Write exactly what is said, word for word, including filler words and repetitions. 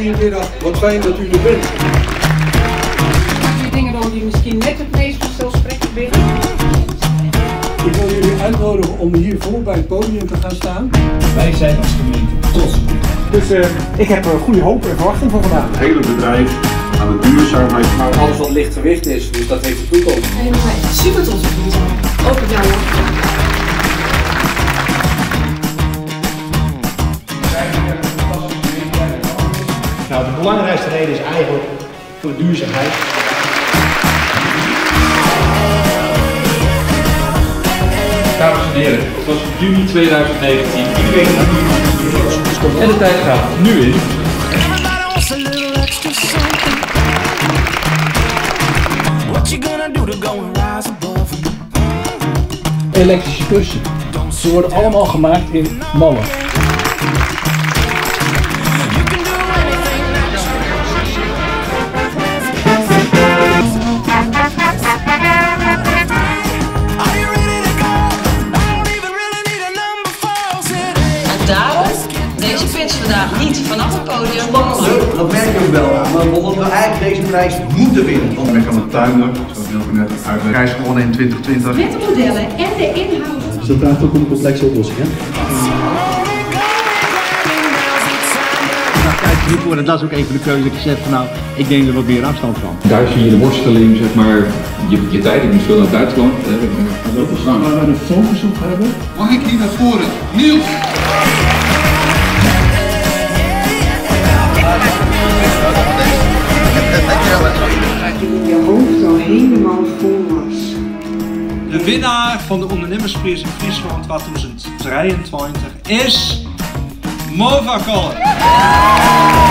Goedemiddag, wat fijn dat u er bent. Die dingen dan die misschien net het meest vanzelfsprekend binnen. Ik wil jullie uitnodigen om hier voor bij het podium te gaan staan. Wij zijn als gemeente trots. Dus uh, ik heb een goede hoop en verwachting voor vandaag. Het hele bedrijf aan de duurzaamheid. Maar alles wat lichtgewicht is, dus dat heeft de toekomst. En ik ben super trots op jullie zijn. Ook op jou hoor. Nou, de belangrijkste reden is eigenlijk voor de duurzaamheid. Dames en heren, het was juni tweeduizend negentien. Ik weet het. En de tijd gaat nu in. Elektrische kussen. Ze worden allemaal gemaakt in mallen. Daarom deze pitch vandaag niet vanaf het podium. Spannend, dat merk je ook wel. Maar omdat we eigenlijk deze prijs moeten winnen. Want ik kan het tuinen, zoals Wilke net uitlegde. Prijs gewonnen in twintig twintig. Met de modellen en de inhoud. Dus dat vraagt ook om een complexe oplossing, hè? En dat is ook een van de keuzes dat ik zeg van nou, ik denk er wat meer afstand van. Daar zie je de worsteling, zeg maar, je, je tijd, ik moet veel naar Duitsland. Dat is waar we de focus op hebben. Mag ik hier naar voren? Niels! Je hoofd al helemaal vol was. De winnaar van de Ondernemersprijs in Friesland tweeduizend drieëntwintig is Movacolor.